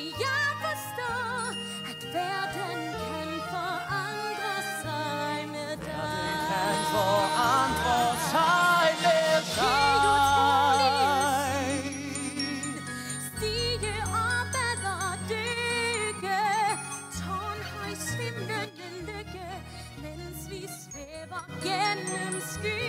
jeg forstår, at verden kan forandre sig med dig. Kan forandre sig med dig. Stige op eller dykke, tårnhøj svimlende lykke, mens vi svæver gennem skyen.